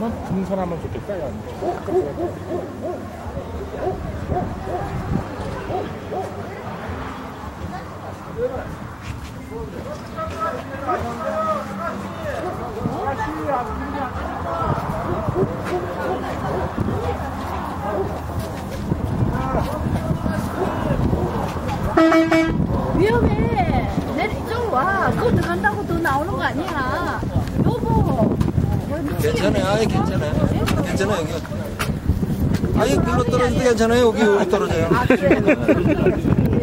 하면 등산하면 좋겠다. 야. 위험해. 내 이쪽으로 와. 그거 들어간다고 더 나오는 거 아니야. 여보. 괜찮아요. 아예 괜찮아요. 괜찮아요. 여기. 아예 글로 떨어져도 괜찮아요. 여기 떨어져요. 아, 그래.